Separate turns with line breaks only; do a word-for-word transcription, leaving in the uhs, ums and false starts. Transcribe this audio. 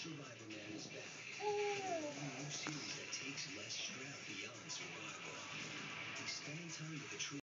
Survivor Man is back. A new series that takes Les Stroud beyond survival. He's spending time with a tree.